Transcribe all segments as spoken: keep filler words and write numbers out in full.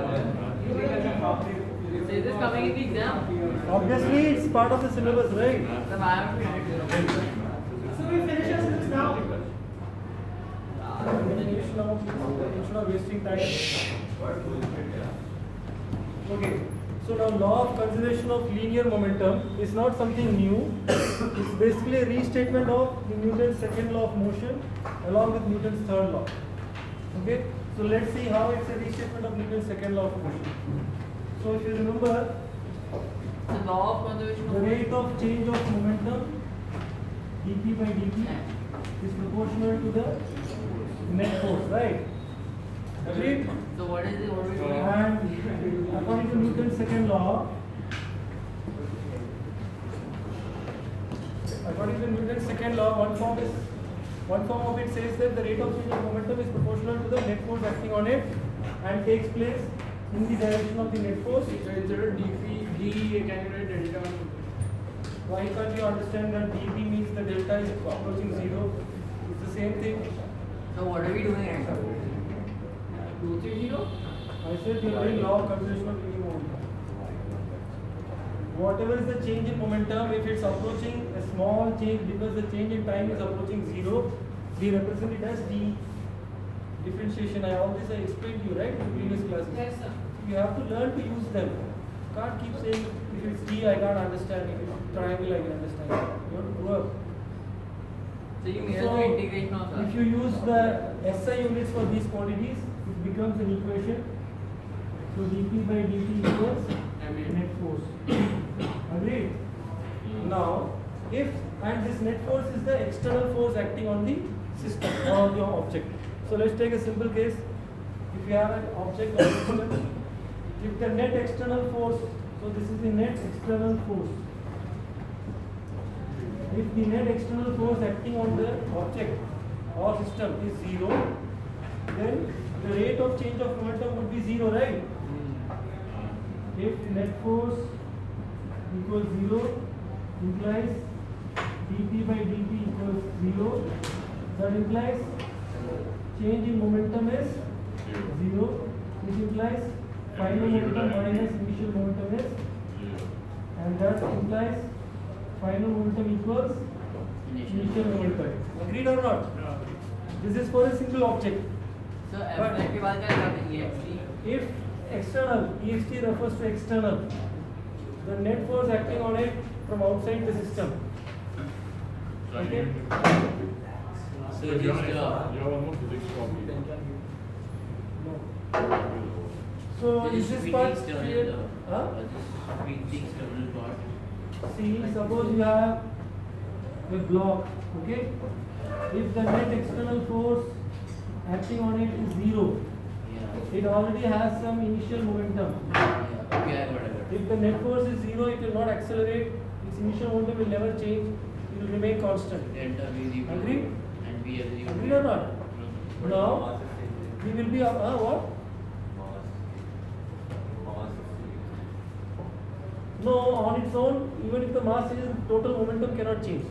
So is this coming in the exam? Obviously, it's part of the syllabus, right? So I haven't finished it. So we finish our syllabus now. Finish now, instead of wasting time. Okay. So now law of conservation of linear momentum is not something new. It's basically a restatement of the Newton's second law of motion along with Newton's third law. Okay. So let's see how it's a restatement of Newton's second law of motion. So if you remember, The law of conservation the of rate of change of momentum dp by dt is proportional to the net force, right? Agreed? So what is it? What are we doing? And according to Newton's second law, according to Newton's second law, one form is one form of it says that the rate of change of momentum is proportional to the net force acting on it and takes place in the direction of the net force. So instead of dp, d, can you write delta? Why can't you understand that dp means the delta is approaching zero? It's the same thing. So what are we doing right now? two, three, zero? I said you're doing law of conservation of linear momentum. Whatever is the change in momentum, if it's approaching a small change because the change in time is approaching zero, we represent it as d differentiation. I all this I explained to you, right, in the previous classes. Yes, sir. You have to learn to use them. Can't keep saying if it's d I can't understand, if it's triangle I can understand. You have to grow up. So you mean So, the integration of that? if you use the S I units for these quantities, it becomes an equation. So dp by dt equals net force. Agreed? Now, if and this net force is the external force acting on the system or on the object. So let's take a simple case. If you have an object or system, if the net external force, so this is the net external force. If the net external force acting on the object or system is zero, then the rate of change of momentum would be zero, right? If net force equals zero, implies dp by dt equals zero, that implies change in momentum is zero, which implies final momentum minus initial momentum is, and that implies final momentum equals initial momentum. Agreed or not? This is for a single object. So But- F के बाद क्या करते हैं? E X T. If external, E X T refers to external, the net force acting on it from outside the system. Okay? So just uh, You have almost the next copy. No. So so is just this we part the external, clear? uh, Huh? uh, just we the external part. See, suppose you have a block, okay? If the net external force acting on it is zero, Yeah. it already has some initial momentum. Yeah. Okay, I got it. If the net force is zero, it will not accelerate, its initial momentum will never change, it will remain constant. Delta V zero. Agreed? And V F zero. Agreed or not? Now, we will be, uh, uh, what? No, on its own, even if the mass changes, total momentum cannot change.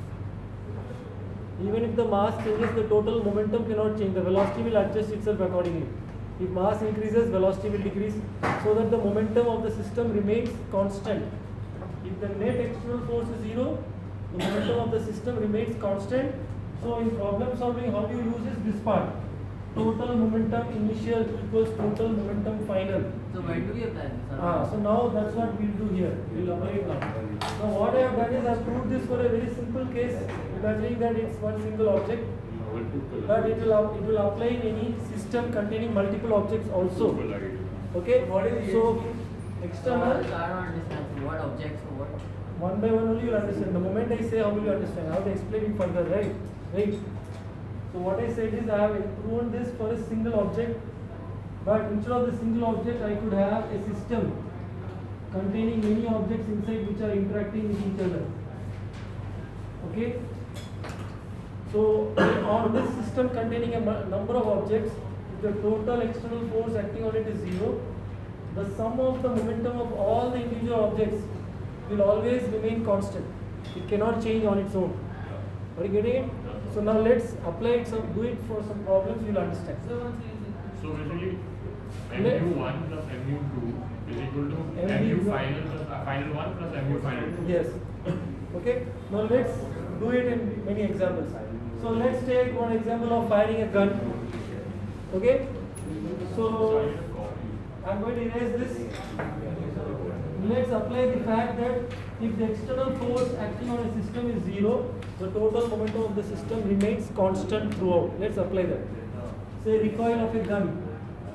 Even if the mass changes, the total momentum cannot change. The velocity will adjust itself accordingly. If mass increases, velocity will decrease, so that the momentum of the system remains constant. If the net external force is zero, the momentum of the system remains constant. So in problem solving, how do you use this, this part? Total momentum initial equals total momentum final. So when do we apply this? Ah, so now that's what we'll do here. We'll apply it now. Now what I have done is I've proved this for a very simple case, imagining that it's one single object, but it will up- it will apply in any system containing multiple objects also. Okay. What is so So external? I don't understand. So what objects or what? One by one only you'll understand. The moment I say, how will you understand? I have to explain it further, right? Right. So what I said is I have proven this for a single object, but instead of the single object, I could have a system containing many objects inside which are interacting with each other. Okay. So on this system containing a mu- number of objects, if the total external force acting on it is zero, the sum of the momentum of all the individual objects will always remain constant. It cannot change on its own. Are you getting it? So now let's apply it, some, do it for some problems, you'll understand. So basically, M U one plus M U two is equal to M U final plus uh, final one plus M U final two. Yes. Okay. Now let's do it in many examples. So let's take one example of firing a gun. Okay. So I'm going to erase this. Let's apply the fact that if the external force acting on a system is zero, the total momentum of the system remains constant throughout. Let's apply that. Say recoil of a gun.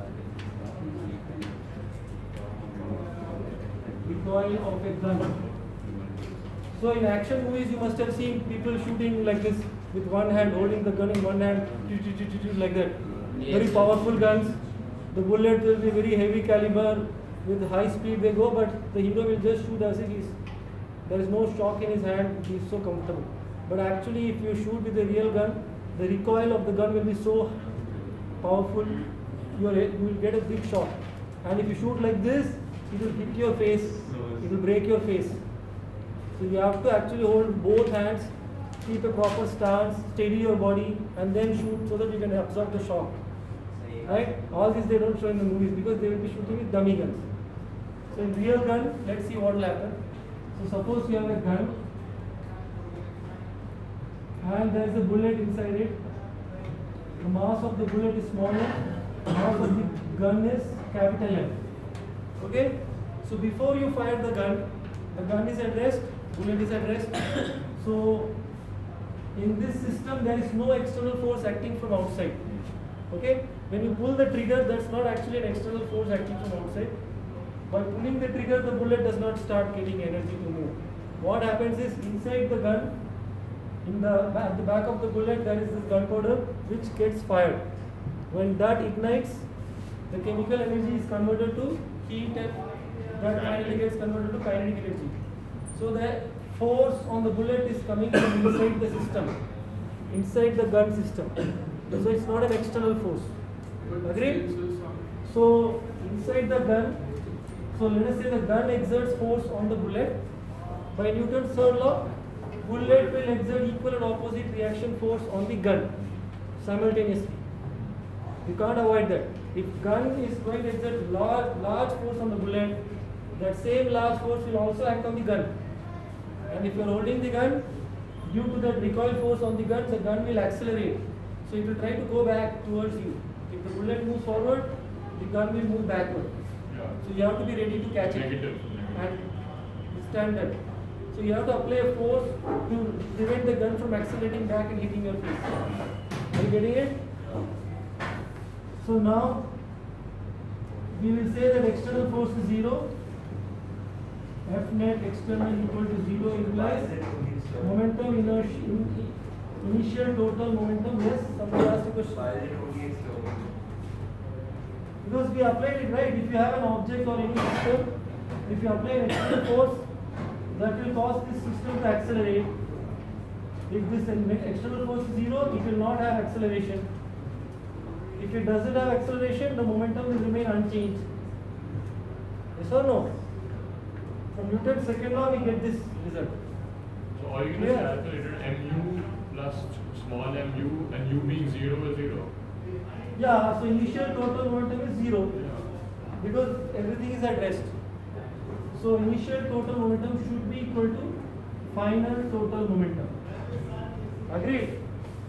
Recoil of a gun. So in action movies you must have seen people shooting like this with one hand, holding the gun in one hand, like that. Very powerful guns. The bullet will be very heavy caliber, with high speed they go, but the hero will just shoot as if he's, there is no shock in his hand, he is so comfortable. But actually if you shoot with a real gun, the recoil of the gun will be so powerful, you, are, you will get a big shock. And if you shoot like this, it will hit your face, it will break your face. So you have to actually hold both hands, keep a proper stance, steady your body, and then shoot so that you can absorb the shock. Right? All this they don't show in the movies because they will be shooting with dummy guns. So in real gun, let's see what will happen. So suppose you have a gun and there is a bullet inside it. The mass of the bullet is smaller, the mass of the gun is capital M. Okay? So before you fire the gun, the gun is at rest, bullet is at rest. So in this system there is no external force acting from outside. Okay? When you pull the trigger, that's not actually an external force acting from outside. By pulling the trigger, the bullet does not start getting energy to move. What happens is inside the gun, in the at the back of the bullet, there is this gunpowder which gets fired. When that ignites, the chemical energy is converted to heat, and that finally gets converted to kinetic energy. So the force on the bullet is coming from inside the system, inside the gun system. So it's not an external force. Agreed? So inside the gun, so let us say the gun exerts force on the bullet. By Newton's third law, bullet will exert equal and opposite reaction force on the gun simultaneously. You can't avoid that. If gun is going to exert large, large force on the bullet, that same large force will also act on the gun. And if you are holding the gun, due to that recoil force on the gun, the gun will accelerate. So it will try to go back towards you. If the bullet moves forward, the gun will move backward. Yeah. So you have to be ready to catch it Negative. and withstand that. So you have to apply a force to prevent the gun from accelerating back and hitting your face. Are you getting it? So now we will say that external force is zero. F net external equal to zero implies momentum inertia. Initial total momentum, yes, somebody asked a question. Because we applied it, right? If you have an object or any system, if you apply an external force, that will cause this system to accelerate. If this external force is zero, it will not have acceleration. If it doesn't have acceleration, the momentum will remain unchanged. Yes or no? From Newton's second law, we get this result. So all you can Yeah. say is mu plus small mu and u being zero is zero. Yeah, so initial total momentum is zero Yeah. because everything is at rest. So initial total momentum should be equal to final total momentum. Agreed?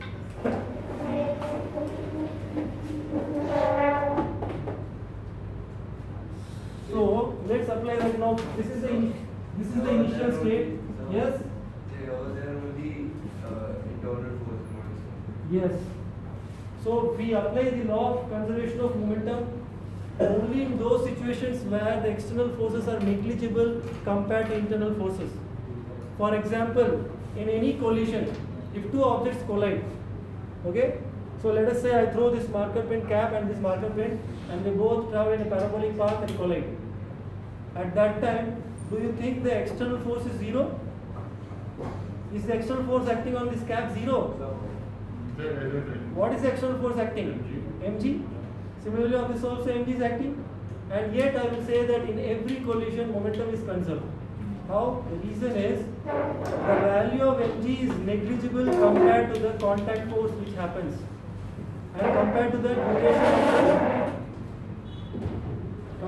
So let's apply that now. This is the ini- this is the initial state. Yes. There will be uh, internal force. Yes. So we apply the law of conservation of momentum only in those situations where the external forces are negligible compared to internal forces. For example, in any collision, if two objects collide, okay? So let us say I throw this marker pen cap and this marker pen, and they both travel in a parabolic path and collide. At that time, do you think the external force is zero? Is the external force acting on this cap zero? What is the external force acting? Mg. Similarly on this also Mg is acting. And yet I will say that in every collision momentum is conserved. How? The reason is the value of Mg is negligible compared to the contact force which happens and compared to the duration of the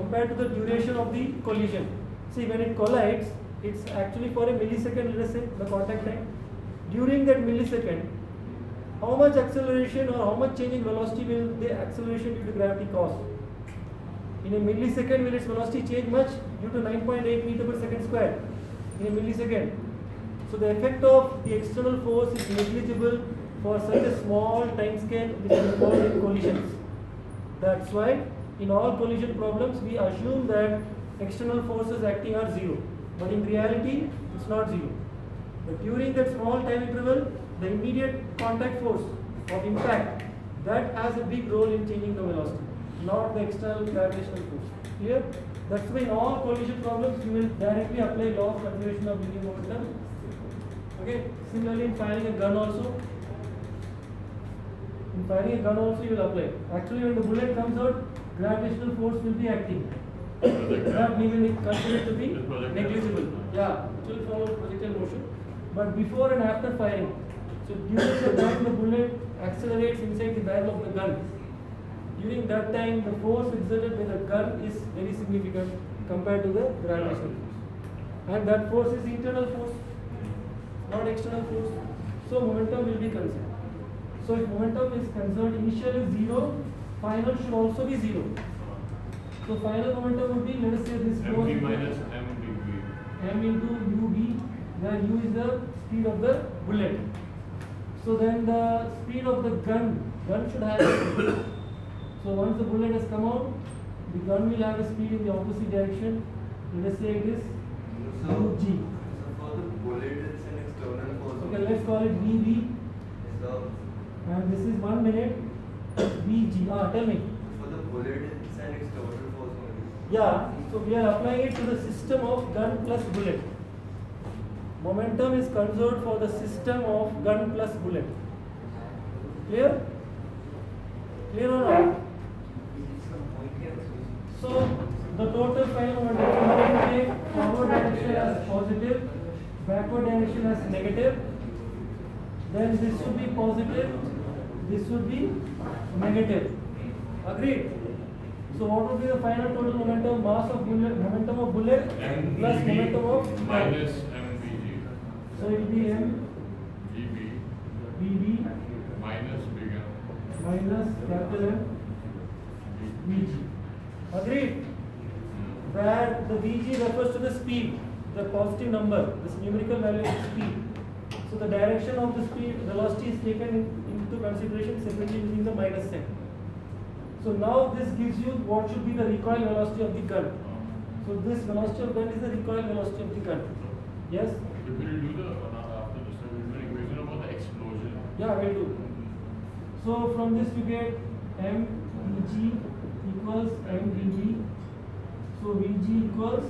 compared to the duration of the collision. See, when it collides, it's actually for a millisecond, let us say, the contact time. During that millisecond, how much acceleration or how much change in velocity will the acceleration due to gravity cause? In a millisecond, will its velocity change much? Due to nine point eight meter per second square. In a millisecond. So the effect of the external force is negligible for such a small time scale which is involved in collisions. That's why in all collision problems we assume that external forces acting are zero. But in reality, it's not zero. But during that small time interval, the immediate contact force of impact, that has a big role in changing the velocity, not the external gravitational force. Clear? That's why in all collision problems you will directly apply law of conservation of linear momentum. Okay. Similarly, in firing a gun also, in firing a gun also you will apply. Actually, when the bullet comes out, gravitational force will be acting. That we will consider it to be negligible. Yeah, it will follow projectile motion. But before and after firing, so during the time the bullet accelerates inside the barrel of the gun, during that time the force exerted by the gun is very significant compared to the gravitational force. And that force is internal force, not external force. So momentum will be conserved. So if momentum is conserved, initial is zero, final should also be zero. So final momentum would be, let us say this force M V minus M D V. m into ub, where u is the speed of the bullet. So then the speed of the gun, gun should have a speed. So once the bullet has come out, the gun will have a speed in the opposite direction. Let us say it is So, ug. so for the bullet, it's an external force. Okay, let's call it vb, So, and this is one minute vg. Ah, tell me. for the bullet, it's an external force only. Yeah, so we are applying it to the system of gun plus bullet. Momentum is conserved for the system of gun plus bullet. Clear? Clear or not? So the total final momentum, we take forward direction as positive, backward direction as negative. Then this should be positive, this should be negative. Agreed? So what would be the final total momentum? Mass of bullet, momentum of bullet M plus V B momentum of minus M V G. So it will be m V B vb minus big M. minus capital M vg. Agreed? Where the vg refers to the speed, the positive number, this numerical value is speed. So the direction of the speed, velocity is taken into consideration separately using the minus sign. So now this gives you what should be the recoil velocity of the gun. So this velocity of gun is the recoil velocity of the gun. Yes? Will you do the uh, after this? Will you do an equation about the explosion? Yeah, we'll do. So from this you get m vg equals m vb. So vg equals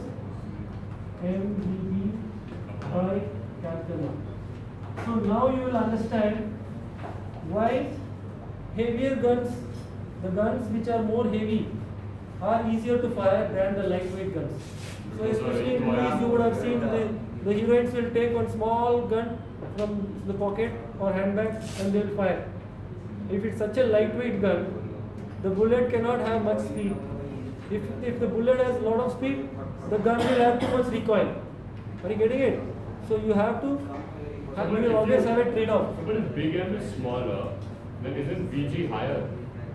m vb by capital M. So now you will understand why heavier guns, the guns which are more heavy, are easier to fire than the lightweight guns. So especially in movies you would have seen the, the heroines will take one small gun from the pocket or handbag and they will fire. If it's such a lightweight gun, the bullet cannot have much speed. If, if the bullet has a lot of speed, the gun will have too much recoil. Are you getting it? So you have to, have, you will always have a trade-off. But if big M is smaller, then isn't V G higher?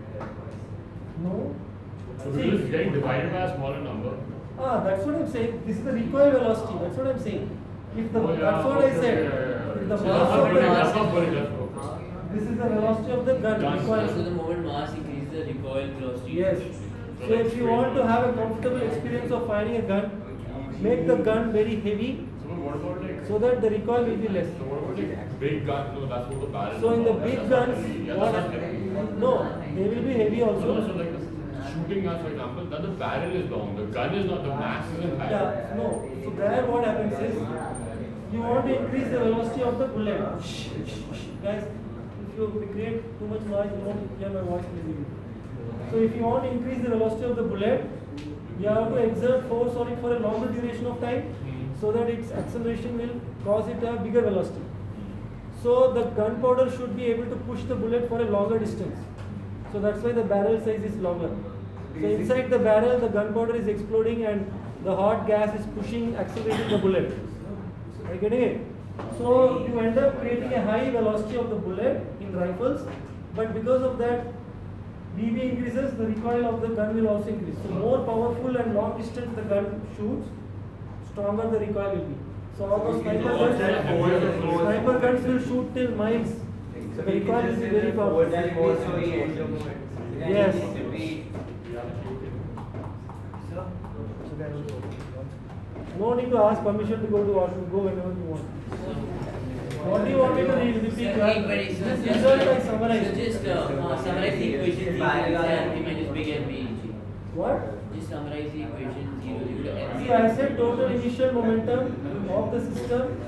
No? So because it's getting divided by a smaller number. Ah, that's what I'm saying. This is the recoil velocity. That's what I'm saying. If the, Oh, yeah, that's what okay, I said. yeah, yeah, yeah. If the So mass that's of not the bullet, that's not bullet, that's focus. this is the velocity of the gun. Gun. recoil. So the moment mass increases, the recoil velocity. Yes. So if you want to have a comfortable experience of firing a gun, make the gun very heavy So what about like? so that the recoil will be less. So what about like big gun? No, that's what the barrel. So in the is. big That's not guns, heavy. Yeah, what? that's not heavy. No, they will be heavy So also. also like shooting guns, for example, that the barrel is long, the gun is not, the mass isn't high. Yeah, no. So there what happens is, you want to increase the velocity of the bullet. Guys, if you create too much noise, you won't hear my voice clearly. So if you want to increase the velocity of the bullet, you have to exert force on it for a longer duration of time, so that its acceleration will cause it a bigger velocity. So the gunpowder should be able to push the bullet for a longer distance. So that's why the barrel size is longer. So inside the barrel, the gunpowder is exploding and the hot gas is pushing, accelerating the bullet. Are you getting it? So you end up creating a high velocity of the bullet in rifles, but because of that, B B increases, the recoil of the gun will also increase. So more powerful and long distance the gun shoots, stronger the recoil will be. So almost sniper guns, sniper guns will shoot till miles. So the recoil will be very powerful. Yes. No need to ask permission to go to washroom. Go whenever you want. What do you want me to read? Repeat. This result I summarize. So just uh, uh, summarize the equation zero and minus big and B. What? Just summarize the equation zero zero and See, I said total initial momentum of the system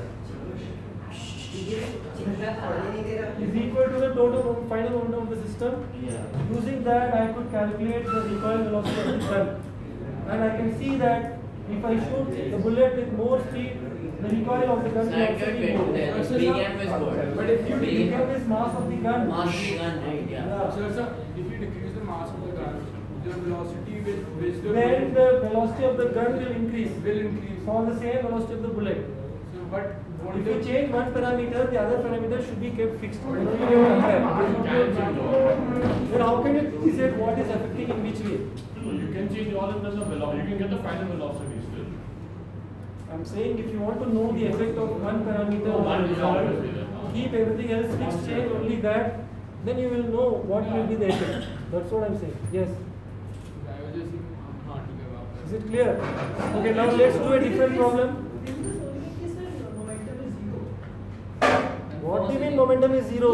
is equal to the total mo- final momentum of the system. Yeah. Using that, I could calculate the recoil velocity of the gun, and I can see that if I shoot the bullet with more speed, the recoil of the gun So will I also got be it. more. The big M is what? But if you The big M is mass of the gun. mass of the gun, right? Yeah. Yeah. So, sir, if you decrease the mass of the gun, the velocity with which the Then the velocity of the gun will increase will increase. for the same velocity of the bullet. So, but what If if you change one parameter, the other parameter should be kept fixed. You don't need to compare. Then how can you say what is affecting in which way? You can change all in terms of velocity. You can get the final velocity still. I'm saying if you want to know the effect of one parameter Oh, on one the parameter, result, yeah. keep everything else fixed, change only that, then you will know what will be the effect. That's what I'm saying. Yes. I was just hard to give up. Is it clear? Okay, now let's do a different problem. What do you mean momentum is zero?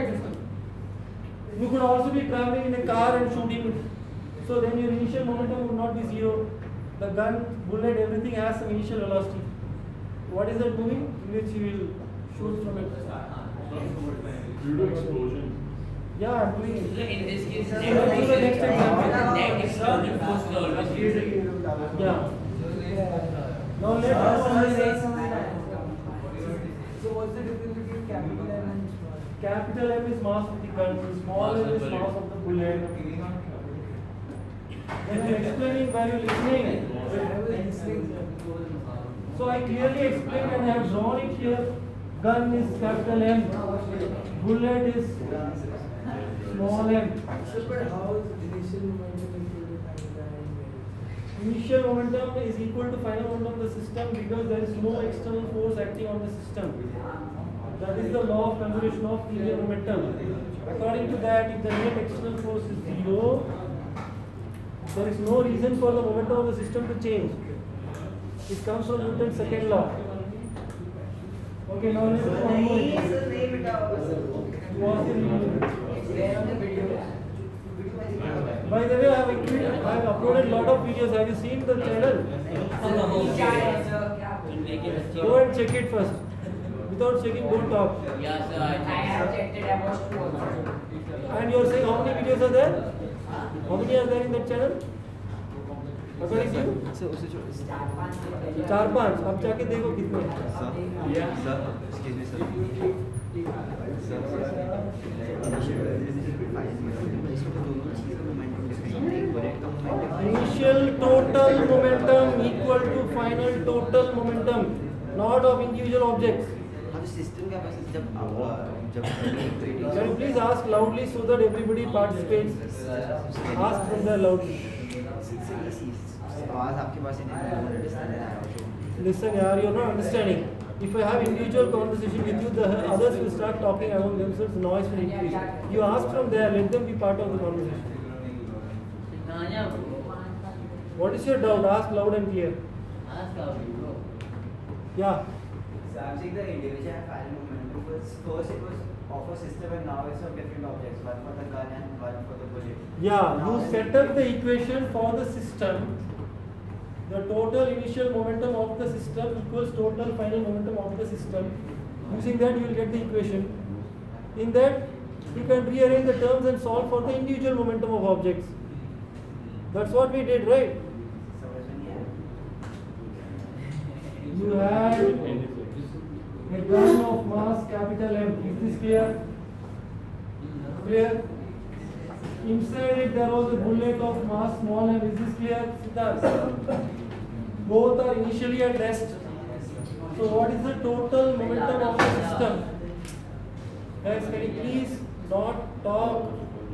You could also be traveling in a car and shooting. So then your initial momentum would not be zero. The gun, bullet, everything has some initial velocity. What is that doing? In which you will shoot from it. Due to explosion. Yeah, I'm doing So it. in this case, So let's do the next example. net external force is always zero. Yeah. Now let us say So what's the difference between capital M and small? capital M is mass of the gun, small m is mass of the bullet. When I'm explaining, were you listening? So I clearly explained and I have drawn it here. Gun is capital M, bullet is small m. So but how is initial momentum equal to final time? Initial momentum is equal to final momentum of the system because there is no external force acting on the system. That is the law of conservation of linear momentum. According to that, if the net external force is zero, there is no reason for the momentum of the system to change. It comes from Newton's second law. Okay, now let's do one more example. What's the reason? By the way, I have, included, I have uploaded a lot of videos. Have you seen the channel? Go and check it first. Without checking, don't talk. Yeah, sir. I checked. And you are saying how many videos are there? How many are there in that channel? According to you? चार पांच. अब जाके देखो कितने. Sir, excuse me, sir. Initial total momentum equal to final total momentum, not of individual objects. हाँ तो system क्या बस जब आप जब Can you please ask loudly so that everybody participates? Ask from there loudly. आवाज आपके पास ही नहीं Listen, yaar, you're not understanding. If I have individual conversation with you, the others will start talking among themselves, noise will increase. You ask from there, let them be part of the conversation. What is your doubt? Ask loud and clear. Yeah. So I'm saying the individual and final momentum was first it was of a system and now it's of different objects, one for the gun and one for the bullet. Yeah, you set up the equation for the system. The total initial momentum of the system equals total final momentum of the system. Using that, you will get the equation. In that, you can rearrange the terms and solve for the individual momentum of objects. That's what we did, right? You had a gun of mass capital M. Is this clear? Clear? inside it there was a bullet of mass small m. Is this clear, Siddharth? Both are initially at rest. So what is the total momentum of the system? Guys, can you please not talk?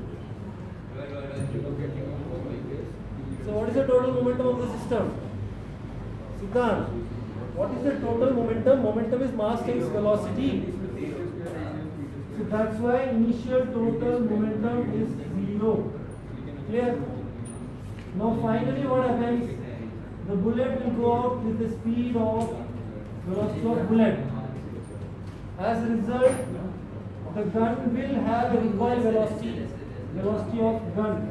So what is the total momentum of the system? Siddharth, what is the total momentum? Momentum is mass times velocity. So that's why initial total momentum is zero. Clear? Now finally what happens? The bullet will go out with the speed of velocity of bullet. As a result, the gun will have a recoil velocity, velocity of gun.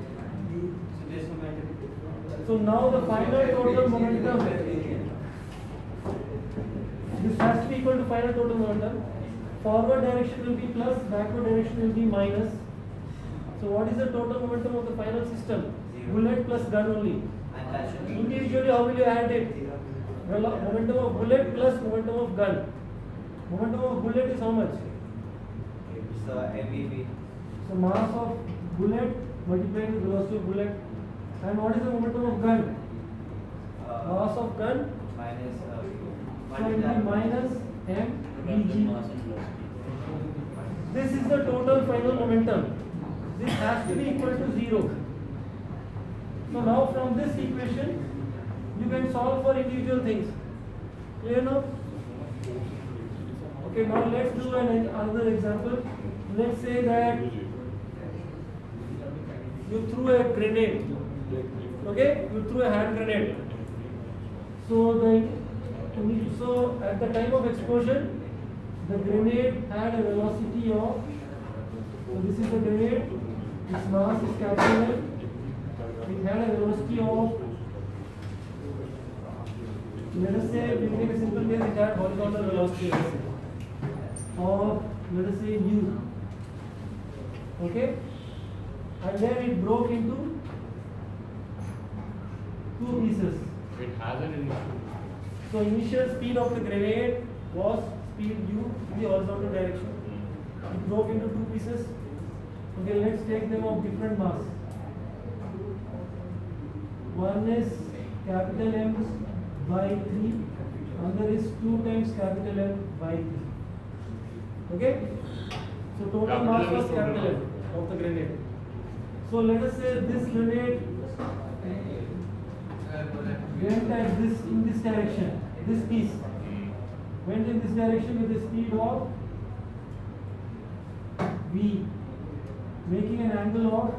So now the final total momentum, this has to be equal to final total momentum. Forward direction will be plus, backward direction will be minus. So what is the total momentum of the final system? Bullet plus gun only. Individually, how will you add it? Well, momentum of bullet plus momentum of gun. Momentum of bullet is how much? So M V P. So mass of bullet multiplied with velocity of bullet. And what is the momentum of gun? Uh, Mass of gun. Minus. Uh, So it will be minus m vg. This is the total final momentum. This has to be equal to zero. So now from this equation, you can solve for individual things. Clear now? Okay, now let's do an, another example. Let's say that you threw a grenade. Okay, you threw a hand grenade. So the so at the time of explosion, the grenade had a velocity of. So this is the grenade. Its mass is capital M. It had a velocity of. Let us say, we take a simple case. It had horizontal velocity of, let us say, u. Okay, and then it broke into two pieces. It has an initial. So initial speed of the grenade was speed u in the horizontal direction. It broke into two pieces. Okay, let's take them of different mass. One is capital M by three, another is two times capital M by three. Okay? So total Capital mass M is was total capital mass. M of the grenade. So let us say this grenade went at this in this direction. This piece went in this direction with a speed of v, making an angle of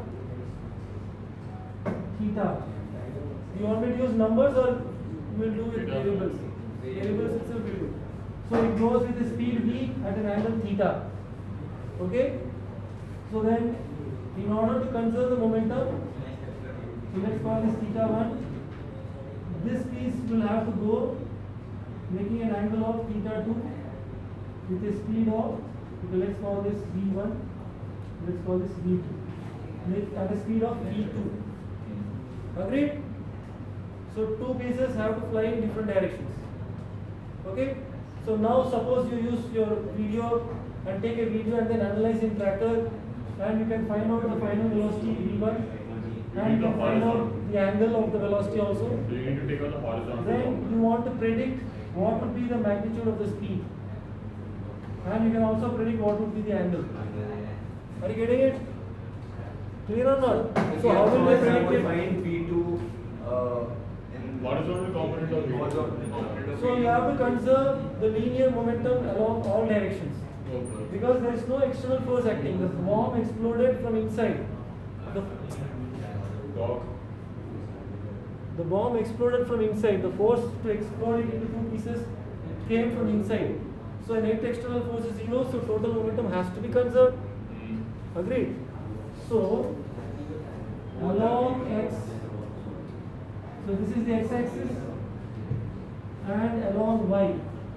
theta. You want me to use numbers or you will do with variables? Variables itself will do. So it goes with a speed v at an angle theta. Okay? So then, in order to conserve the momentum, so let's call this theta one. This piece will have to go making an angle of theta two with a speed of, okay, let's call this v one, let's call this v two, make at a speed of v two. Agreed? So two pieces have to fly in different directions. Okay? So now suppose you use your video and take a video and then analyze in Tracker, and you can find out the final velocity v one, and you can find out the angle of the velocity also. So you need to take out the horizontal. Then you want to predict what would be the magnitude of the speed, and you can also predict what would be the angle. Are you getting it? Clear or not? So how will they predict it? Find V two uh, in Horizontal component of horizontal component of So you have to conserve the linear momentum along all directions, Okay. because there is no external force acting. The bomb exploded from inside. The, Dog. the bomb exploded from inside. The force to explode it into two pieces came from inside. So net external force is zero, so total momentum has to be conserved. Agreed? So along x, so this is the x-axis, and along y,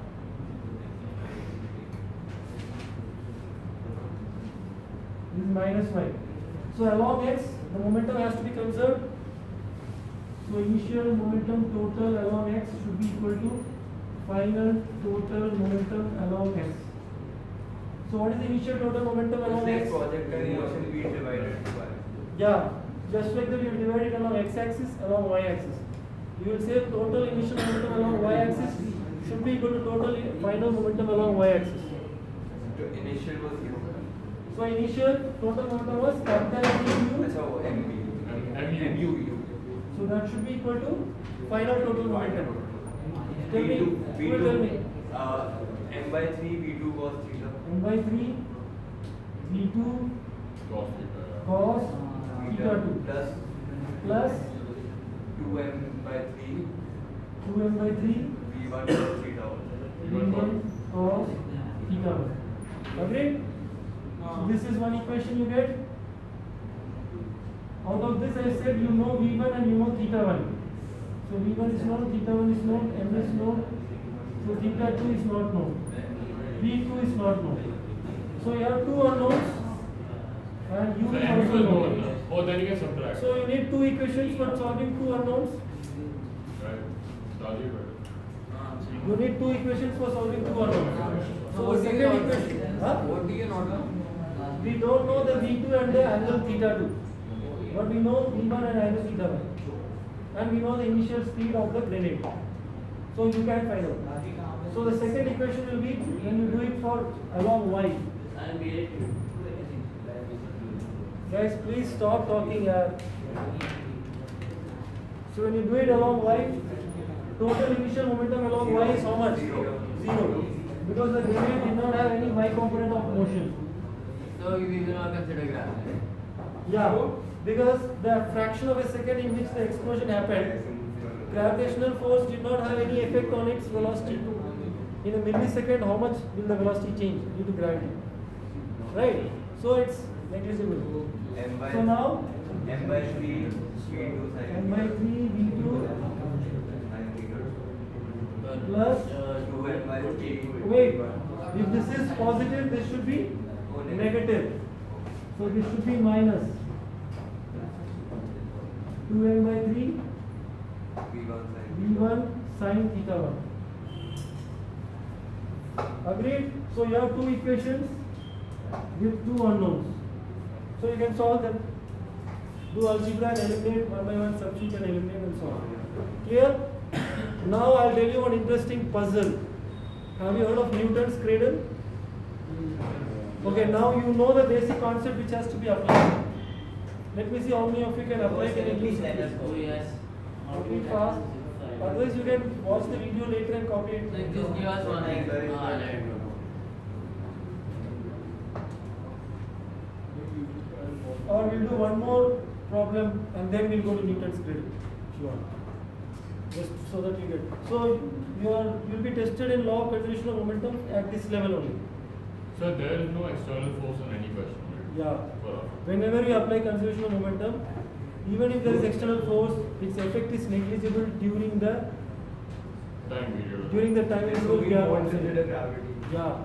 this is minus y. So along x, the momentum has to be conserved. So initial momentum total along x should be equal to final total momentum along x. So what is the initial total momentum along It's x? like projectile motion being divided by. Yeah, just like that you divide it along x-axis, along y-axis. You will say total initial momentum along y-axis should be equal to total final momentum along y-axis. So initial was zero. So initial total momentum was capital M U. So M U. M U. So that should be equal to final total momentum. Tell me, V two, who will tell me? Uh, M by three, V two cos theta. M by three, V two Cos theta. cos theta two Plus plus two M by three, two M by three V one cos theta. V one cos theta one. Agreed? So this is one equation you get. Out of this I said you know V one and you know theta one. So V one is known, theta one is known, M is known. So theta two is not known. V two is not known. So you have two unknowns and U So is M U also is known. known. Oh, then you can subtract. So you need two equations for solving two unknowns. Right. Logic, right. You need two equations for solving two unknowns. So second equation. Huh? What do you not know? We don't know the V two and the angle theta two. But we know V one and angle theta one. And we know the initial speed of the grenade. So you can find out. So the second equation will be when you do it for along y. Guys, please stop talking. Uh. So when you do it along y, total initial momentum along y is how much? Zero. Zero. Because the grenade did not have any y component of motion. So we will not consider gravity. Yeah, because the fraction of a second in which the explosion happened, gravitational force did not have any effect on its velocity. In a millisecond, how much will the velocity change due to gravity? Right? So it's negligible. M by So now, M by three, V two sin M by three V two sin theta. plus, two M by three. wait, if this is positive, this should be negative. So this should be minus two M by three V one sin V one sin theta one. Agreed? So you have two equations with two unknowns. So you can solve them. Do algebra and eliminate one by one, substitute and eliminate and so on. Clear? Now I'll tell you one interesting puzzle. Have you heard of Newton's cradle? Okay, now you know the basic concept which has to be applied. Let me see how many of you can apply it in English. Oh yes. Copy fast. Otherwise you can watch the video later and copy it. Like just give us one like ah, let it go. Or we'll do one more problem and then we'll go to Newton's cradle if you want. Just so that you get. So you are you'll be tested in law of conservation of momentum at this level only. So there is no external force on any question, right? Yeah. For us. Whenever you apply conservation of momentum, even if there is external force, its effect is negligible during the Time period. during the time So interval we we are consider observing. gravity. Yeah.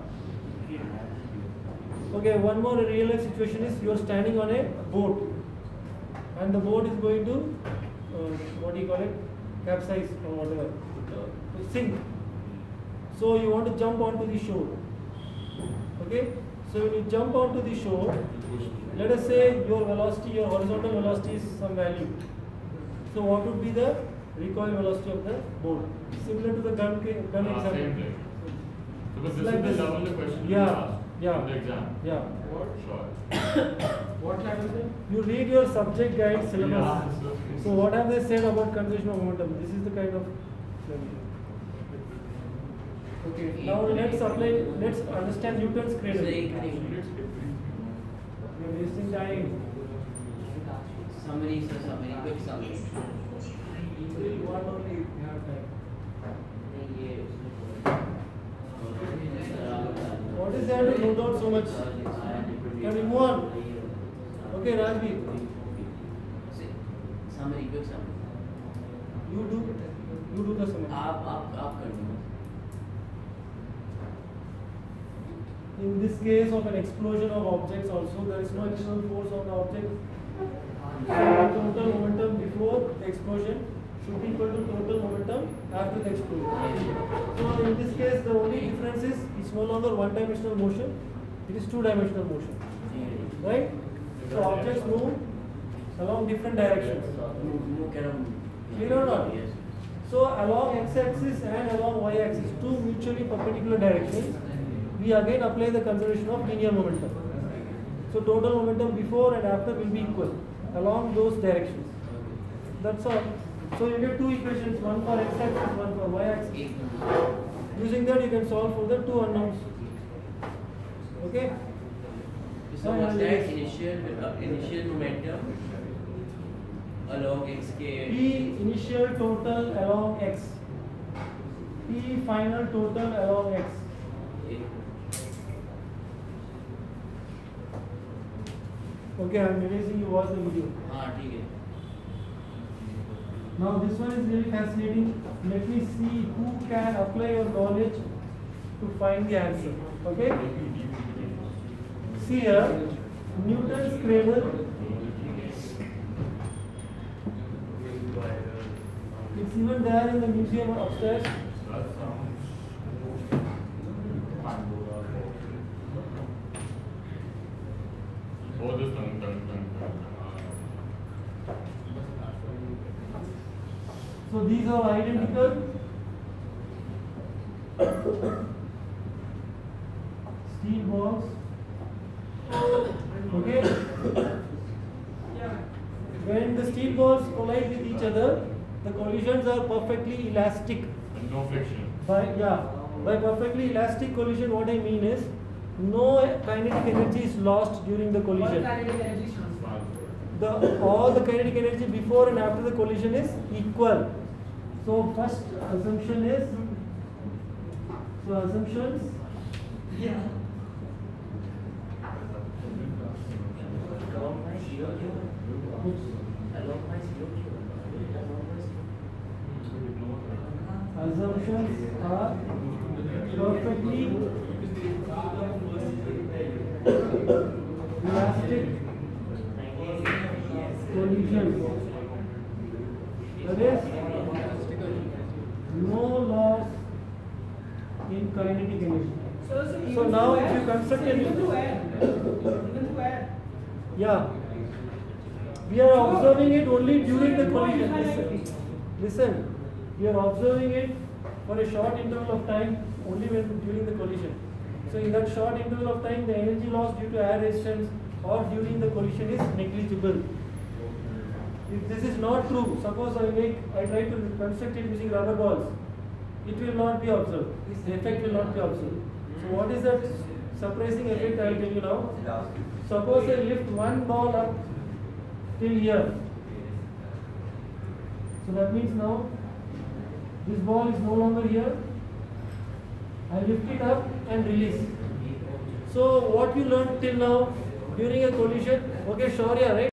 Okay, one more real life situation is you are standing on a boat and the boat is going to uh, what do you call it? Capsize or whatever. Uh, sink. So you want to jump onto the shore. Okay? So when you jump onto the shore, let us say your velocity, your horizontal velocity is some value. So what would be the recoil velocity of the boat? Similar to the gun, ca- gun Ah, example. same thing. So, but this Like is this. the level of question you Yeah, asked yeah. in the exam. Yeah. Sure. What level is it? You read your subject guide syllabus. Yeah, so- So what have they said about conservation of momentum? This is the kind of. Okay. Now let's apply. Let's understand Newton's cradle. We are wasting time. Summary, sir, summary, quick summary. One only if you have time. What is there to note down so much? Can we move on? Okay, Rajveer. Summary, quick summary. You do. You do the summary. आप आप आप कर दो. In this case of an explosion of objects also, there is no external force on the object. So the total momentum before the explosion should be equal to total momentum after the explosion. So in this case, the only difference is it's no longer one-dimensional motion, it is two-dimensional motion. Right? So objects move along different directions. Move around. Clear or not? Yes. So along x-axis and along y-axis, two mutually perpendicular directions, we again apply the conservation of linear momentum. So total momentum before and after will be equal along those directions. That's all. So you get two equations, one for x-axis, one for y-axis. Using that you can solve for the two unknowns. Okay? So what's that initial uh, initial momentum along x P k? initial total along x. P final total along x. Okay, I am erasing you watch the video. हाँ ठीक है. Now this one is really fascinating. Let me see who can apply your knowledge to find the answer. Okay? See here, Newton's cradle. It's even there in the museum upstairs. That sounds oh, this dun, dun, dun, dun. So these are identical. Steel balls. Okay. When the steel balls collide with each other, the collisions are perfectly elastic. And no friction. By yeah, by perfectly elastic collision, what I mean is no kinetic energy is lost during the collision. The all the kinetic energy before and after the collision is equal. So first assumption is so assumptions. Yeah. Along my zero q. Oops. Along my zero q. Assumptions are perfectly elastic collisions. That is, no loss in kinetic energy. So, so, So even now to if you add- construct so a even new- to add, even to add. Yeah. We are observing it only during the No collision. infinity. Listen. Listen. We are observing it for a short interval of time only when during the collision. So in that short interval of time, the energy loss due to air resistance or during the collision is negligible. If this is not true, suppose I make I try to construct it using rubber balls, it will not be observed. The effect will not be observed. So what is that surprising effect? I will tell you now. Suppose I lift one ball up till here. So that means now this ball is no longer here. I lift it up and release. So what you learned till now during a collision, okay, Shaurya, right?